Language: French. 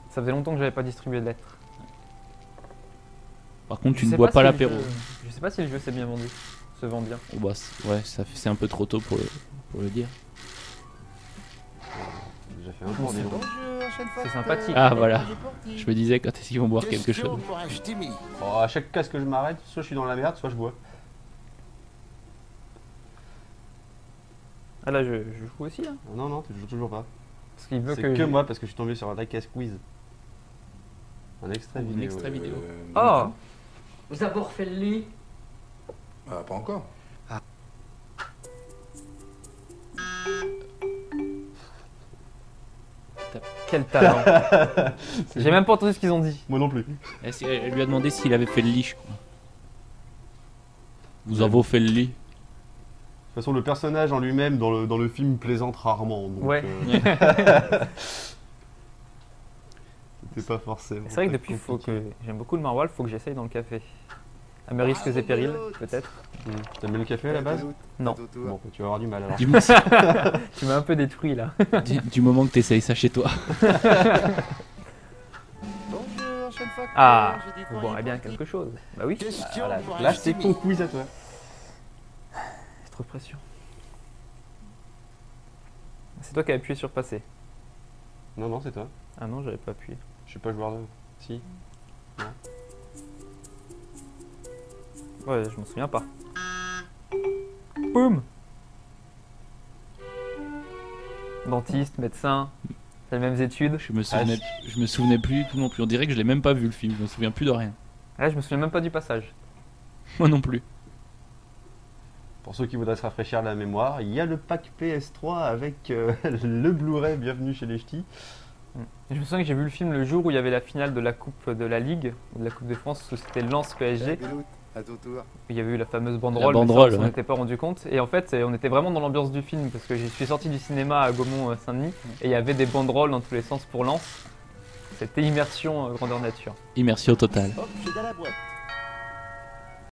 Ça faisait longtemps que j'avais pas distribué de lettres. Par contre, tu Je ne sais bois pas pas si le l'apéro. jeu- Je sais pas si le jeu s'est bien vendu. Se vend bien. Oh, bah, ouais, c'est un peu trop tôt pour le dire. J'ai déjà fait un tour, dis donc. C'est sympathique. Ah voilà, je me disais quand est-ce qu'ils vont boire quelque chose. Oh, à chaque casque que je m'arrête, soit je suis dans la merde, soit je bois. Ah là, je joue aussi, hein. Ah, non, tu joues toujours pas. Parce qu'il veut C'est que. que moi parce que je suis tombé sur un Diecast Quiz. Un extrait Un vidéo. extrait vidéo. Oh. Vous avez refait le lit? Ah, pas encore. Quel talent. J'ai même pas entendu ce qu'ils ont dit. Moi non plus. Elle lui a demandé s'il avait fait le lit, je crois. Vous avez fait le lit. De toute façon, le personnage en lui-même dans le film plaisante rarement. Donc, Ouais. C'était pas forcément. C'est vrai que depuis, faut que j'aime beaucoup le maroilles, faut que j'essaye dans le café. À mes risques et périls, peut-être. T'aimes bien le café à la base? Non. Bon, tu vas avoir du mal alors. Du, Tu m'as un peu détruit là. du moment que t'essayes ça chez toi. Ah, vous boirez bien quelque chose. Bah oui, Voilà. Là, c'est ton quiz à toi. c'est trop de pression. C'est toi qui as appuyé sur passer. Non, c'est toi. Ah non, j'avais pas appuyé. Je suis pas joueur de. Si. Ouais, je m'en souviens pas. Boum. Dentiste, médecin, les mêmes études. Je me souvenais plus tout non plus. On dirait que je l'ai même pas vu le film. Je me souviens plus de rien. Là, je me souviens même pas du passage. Moi non plus. Pour ceux qui voudraient se rafraîchir la mémoire, il y a le pack PS3 avec le Blu-ray Bienvenue chez les Ch'tis. Je me souviens que j'ai vu le film le jour où il y avait la finale de la Coupe de la Ligue, de la Coupe de France, où c'était Lens PSG. À ton tour. Il y avait eu la fameuse banderole, La banderole, mais ça, on ouais. n'était pas rendu compte. Et en fait, on était vraiment dans l'ambiance du film, parce que je suis sorti du cinéma à Gaumont-Saint-Denis, et il y avait des banderoles dans tous les sens pour Lens. C'était immersion grandeur nature. Immersion totale. Hop, j'ai dans la boîte.